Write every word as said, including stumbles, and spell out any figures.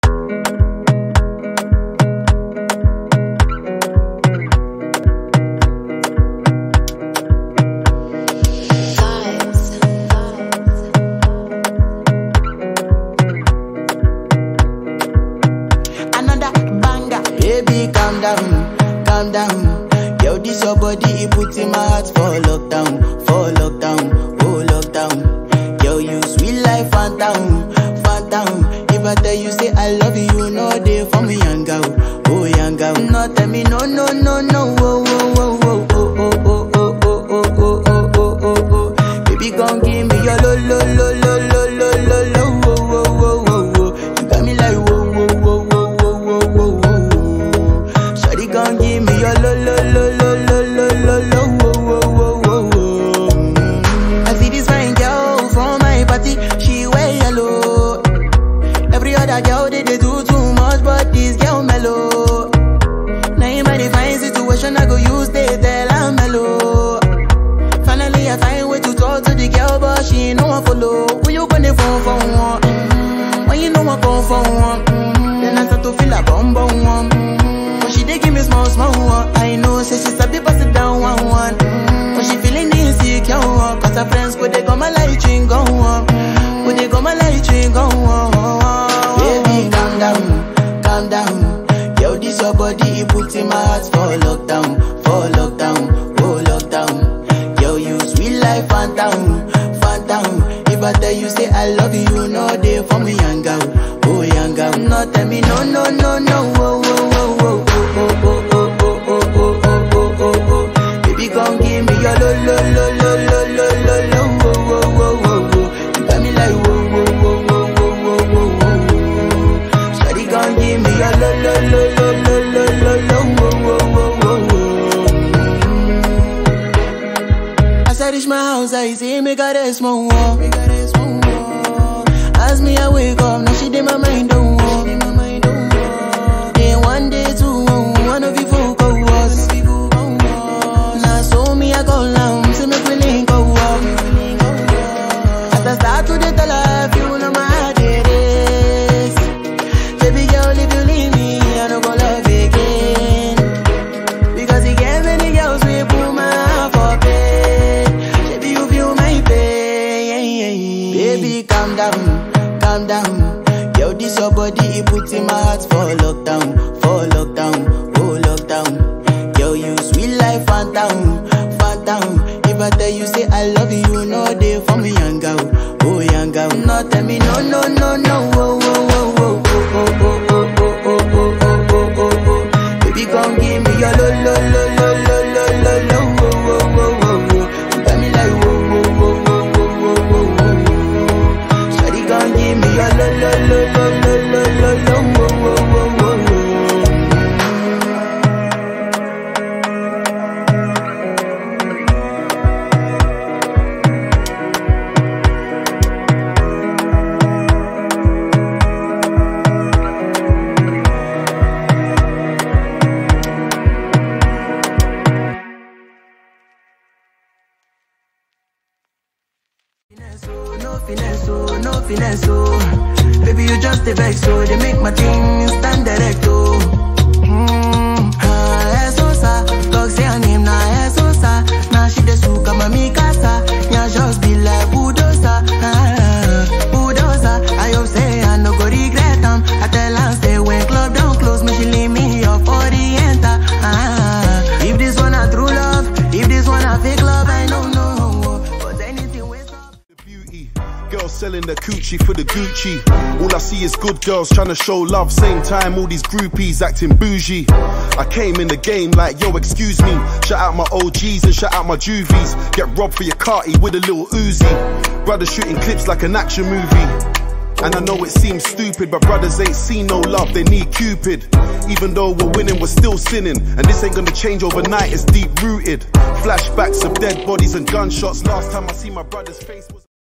Calm down, yo, this your body, it puts in my heart for lockdown, for lockdown, oh lockdown. Yo, you sweet life, Fanta, Fanta. If I tell you say I love you, no day for me, yanga, oh yanga. No tell me no, no, no, no, oh, oh, oh, oh, oh, oh, oh, oh, oh, oh, oh, oh, oh, oh. Baby, gon' give me your lo, lo, lo, lo, lo, lo, lo, lo, oh, oh, oh, oh, oh. You got me like whoa, whoa, whoa, whoa, whoa, whoa, whoa. Shawty gon' give me your lo, lo, lo, lo, lo, lo, lo, lo, oh, oh, oh, oh, oh. I see this fine girl from my party, she wear yellow. Every other girl they, they do too much, but this girl mellow. Naim I define situation, I go use they tell I'm mellow. Finally I find way to talk to the girl, but she ain't no one follow. Who you gonna phone for one? Mm-hmm. When you know I come for one, mm-hmm. Then I start to feel a bum bum one. Mm-hmm. But she dey give me small small one. I know say she sabi pass it down one one. Mm-hmm. But she feeling insecure, cause her friends go they go my light ring go on. Go they go my light ring go on. Baby calm down, calm down. Yo, this your body, it puts in my heart for lockdown, for lockdown, oh lockdown. Yo, you sweet life, Fanta, Fanta. If I tell you say I love you, no day for me, yanga, oh yanga. No tell me no, no, no, no, oh, oh, oh, oh, oh, oh, oh, oh, oh, oh, oh, oh, oh, oh. Baby, gon' give me your lo, lo, lo, lo, lo, lo, lo, lo, oh, oh, oh, oh, oh. You got me like whoa, whoa, whoa, whoa, whoa, whoa, whoa, whoa. Shawty gon' give me your lo, lo, lo, lo, lo, lo, lo, lo, oh, oh, oh, oh, oh. As I reach my house, I see me got a small wall. As me I wake up, now she did my mind don't walk. Then one day two, one of you folk go was. Now so me I go down, see me feeling go up. As I start to the tell her, you know my heart it is. Baby girl, if you leave me, I don't go love again. Because you get many girls, we put my heart for pain. Baby, you feel my pain. Baby, calm down, calm down. Yo, this your body, it puts in my heart for lockdown, for lockdown, oh lockdown. Yo, you sweet life, Fanta, Fanta. If I tell you say I love you, no day for me, yanga, oh yanga. No tell me no, no, no, no, oh, oh, oh, oh, oh, oh, oh, oh, oh, oh, oh, oh, oh, oh. Baby, gon' give me your lo, lo, lo, lo, lo, lo, lo, lo, oh, oh, oh, oh, oh. You got me like whoa, whoa, whoa, whoa, whoa, whoa, whoa, whoa. Shawty gon' give me your lo, lo, lo, lo, lo, lo, lo, lo, oh, oh, oh, oh, oh. No finesse, oh, no finesse, oh. Baby, you just a vex, so they make my thing stand direct, oh. Mmm, ah, eso sa, dog say her name, na eso sa. Now she the suka, mami casa. Yeah, just be like bulldozer, ah, bulldozer. I hope say I no go regret them. I tell her stay when club down close, me she leave me up for the enter, ah. If this one a true love, if this one a fake love, I don't know. Girls selling the coochie for the Gucci. All I see is good girls trying to show love. Same time all these groupies acting bougie. I came in the game like, yo, excuse me. Shout out my O Gs and shout out my juvies. Get robbed for your carty with a little Uzi. Brothers shooting clips like an action movie. And I know it seems stupid, but brothers ain't seen no love, they need Cupid. Even though we're winning, we're still sinning. And this ain't gonna change overnight, it's deep rooted. Flashbacks of dead bodies and gunshots. Last time I see my brother's face was